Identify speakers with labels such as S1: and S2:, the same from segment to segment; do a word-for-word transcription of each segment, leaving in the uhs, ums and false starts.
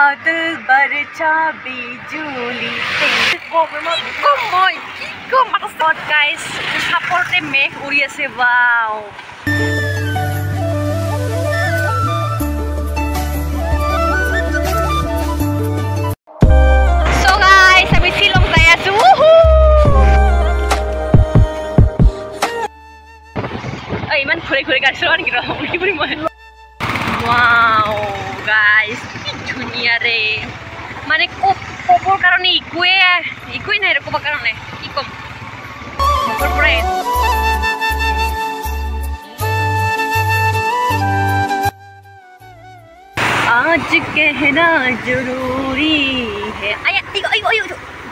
S1: बादल बरचा बिजुली Komoy, kiko makasot guys. Kaporte me uriya se wow. So guys, kami Shillong saya su. Ay man kure kure kasron gitu. Uri uri mo. Wow guys, dunia re. Mane kop kopor karone ikue ikue na reko karone ikom kopor pore आज कहना जरूरी है आया echo echo echo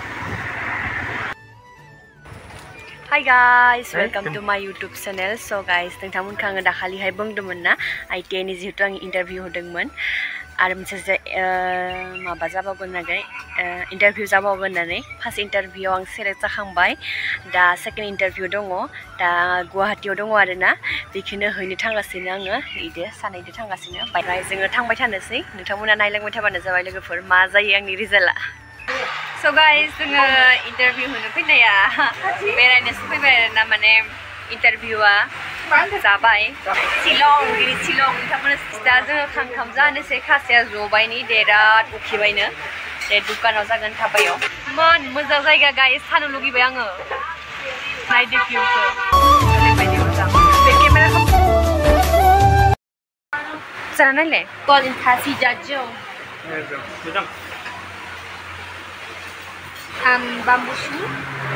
S1: Hi guys, welcome to my YouTube channel. So guys, nोंथांमोन खाङो दाखालि हाय बुंदोंमोन ना I T I नि जिहेतु आं इन्टारभिउ होदोंमोन आरो मोनसे माबा जाबावगोन होननानै इन्टारभिउ जाबावगोन होननानै फार्स्ट इन्टारभिउआव आं सेलेक्ट जाखांबाय दा सेकेन्ड इन्टारभिउ दङ दा गुवाहाटीयाव दङ आरोना बेखौनो हैनो थांगासिनो आङो इदो सानैदो थांगासिनो बायराय जोङो थांबाय थानोसै नोंथांमोना नायलांबाय थाबानो जाबाय लोगोफोर मा जायो आंनि रिजाल्टआ So guys, जोङो इन्टारभिउ होनो फैनाया बेरायनोसो फैबाय आरोना माने इन्टारभिउआ जाबाय शिलं गिरि शिलं नोंथांमोना दा जोङो खांखाम जानोसै खासेया जबायनि देराद उखिबायनो दे दुकानाव जागोन थाबायाव मान मोजां जायगा गाइस थानो लुगैबाय आङो नायदो भिउखौ ओरैबायदि मोजां बे केमेराखौ जाना नायलाय कल इन थासि जाजो मोजां Um, bamboo shoe.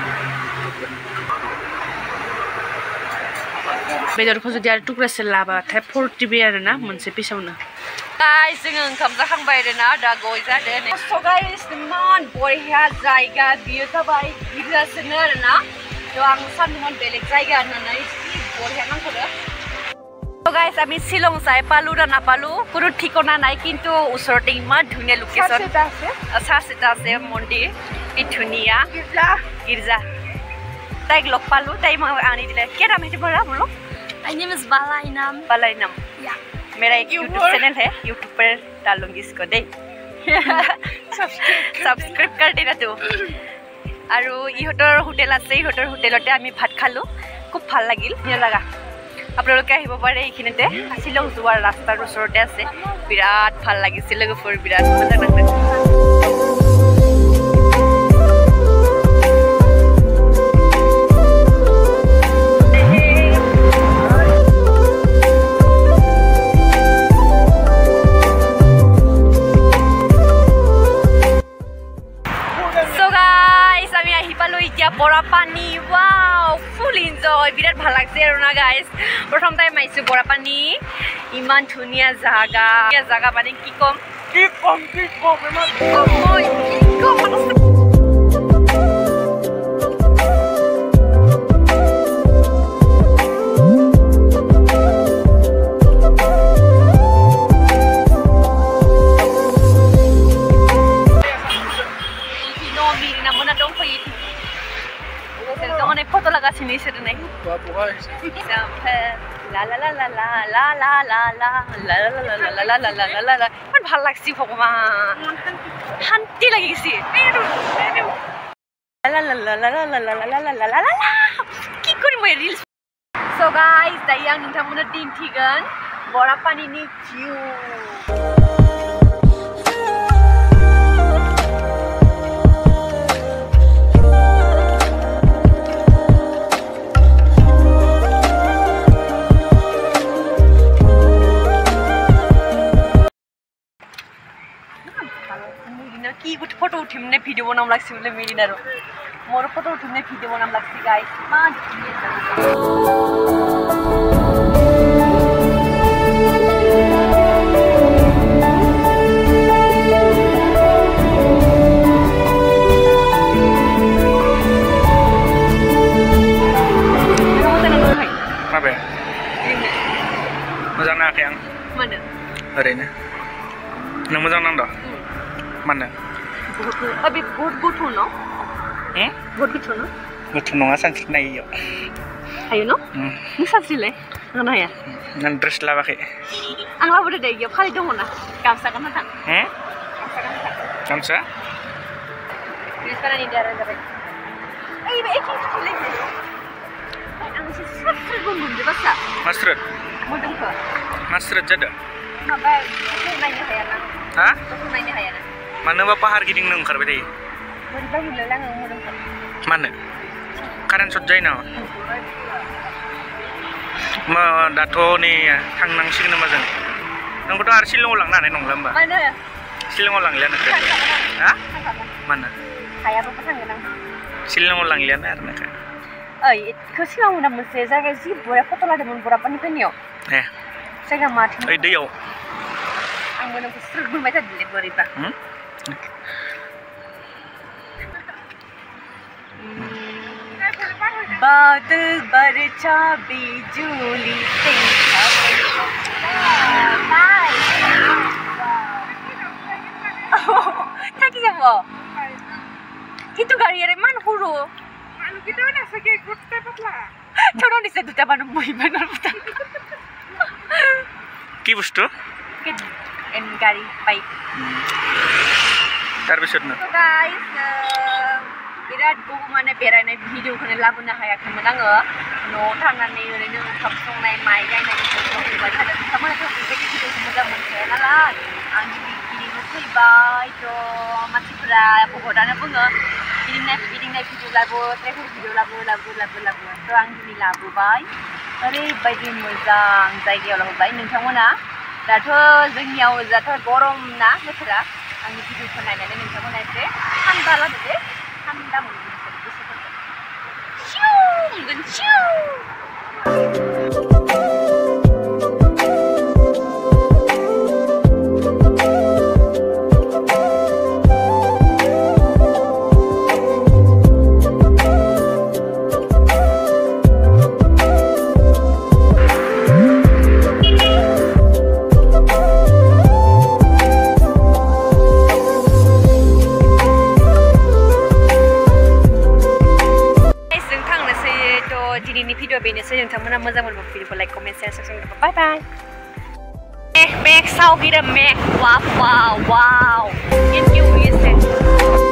S1: बेदरखौ जुदि आरो टुक्रासे लाबाथाय फर्टि बे आरोना मोनसे पिसावनो गाइस जोङो ओंखाम जाखांबाय आरोना दा गय जादों स' गाइस इमान बरिया जायगा बियो जाबाय गिर्जासोनो आरोना थ' आं सानदोंमोन बेलेग जायगा होननानै जि बरिया नांथारो So guys, আমি শিলং যাই পালো না নাপালো কোনো ঠিকনা নাই কিন্তু ওচৰতে ইমান ধুনীয়া লোকেশন আছে আছে মন্দিৰ কি ধুনীয়া গিৰ্জা গিৰ্জা তাইক লগ পালো তাই মই আনি দিলে কি নাম হেতে বৰা বলো My name is Balainam Balainam Yeah मेरा एक YouTube चैनल है YouTube पर डालूंगी इसको दे सब्सक्राइब कर देना तू আৰু ইহঁতৰ হোটেল আছে ইহঁতৰ হোটেলতে আমি ভাত খালো খুব ভাল লাগিল ধুনীয়া লাগা আপোনালোকে আহিব পাৰে এইখিনিতে শিলং যোৱাৰ ৰাস্তাৰ ওচৰতে আছে বিৰাট ভাল লাগিছিল লগফৰ বিৰাট মজা লাগিছিল Borapni wow full enjoy birat bhal lagse arona guys prothom time aisu Borapni iman dhunia jaga ya jaga bani ki kom ki kom ki kom iman komoy ki kom foto laga sini sedene la la la la la la la la la la la la la la la la la la man bhal lagsi bhagwan hanti lagisi la la la la la la la la la la la ki kori moi reels so guys dayang ninthamona din thigan Borapni ni view কি গুট photo উঠিমনে video বনাম লাগছি বলে মিলিনারো মোর photo উঠিমনে video বনাম লাগছি guys মান
S2: Apa? Mo장 nak yang?
S1: Mana?
S2: Hari ni. Nang mo장 nang dah? Mana?
S1: अभी बहुत good हो ना
S2: हैं
S1: बहुत गुड हो ना
S2: गुड हो ना संस्कृत नहीं यो
S1: ayo no ni संस्कृत ले mana ya
S2: nan dress lah pakai
S1: ang labu deh dia kali dong mana kamsa kan tak
S2: हैं Amsa?
S1: Please kan ini darah dapat. Eh, ini iki sulit ni. Ay, ang si Safri bumbum di basa.
S2: Masrut.
S1: Mudeng ke?
S2: Masrut jada.
S1: Mabay, aku nanya saya nak.
S2: Ha?
S1: Aku nanya saya nak.
S2: Mana ba pahar giding nang karbe dai?
S1: Bari bagi lelang ang mudeng ke.
S2: Mana? Karan sojai na. Ma dato ni thang nang sing na mazang. Nang ko to ar Shillong lang na nong lamba.
S1: Mana?
S2: Shillong lang lian na. Ha? Mana?
S1: Kaya apa pasang nang?
S2: Shillong lang lian na na ka.
S1: Ay, kasi ang una mo sa zaga si Bora pa tola demon Borapni penyo.
S2: Eh.
S1: Saya mati.
S2: Ay dayo.
S1: Ang una ko strug mo meta dili Bora pa.
S2: Hmm?
S1: बादल बरछा बिजुली देखा bye থাকি যাব কিন্তু গাড়ি আরে মান হুরো মানু কি না সকে করতে পাতলা ছোট নিছে দুটা মানু মহিমানার মত
S2: কি বস্তু
S1: কি এন গাড়ি বাইক
S2: তার বিশদ না
S1: তো গাইস बिराद बहु माने बेरायनाय भिडिअ खौनो लाबोनो हायाखैमोन आङो न'आव थांनानै ओरैनो ओंखाम संनाय माइ गायनायनि फोरखौबाय थादों नोंथांमोनाथ' बेबायदि भिडिअखौ मोजां मोनखाया नालाय आं गिबि गिदिंनो फैबाय थ' मानसिफोरा बहुतआनो बुङो गिदिंनाय गिदिंनाय भिडिअ लाबो ट्रेभेल भिडिअ लाबो लाबो लाबो लाबो थ' आं दिनै लाबोबाय ओरैबायदि मोजां जायगायाव लाबोबाय नोंथांमोना दाथ' जोंनियाव दाथ' गरम ना बोथोरा आंनि भिडिअखौ नायनानै नोंथांमोना एसे थान्दा लादो दे Anda mau Shillong, dan Shillong. Ini video benesnya yang teman teman zaman video like comment share subscribe bye bye eh back sau kita make wow wow wow thank you yes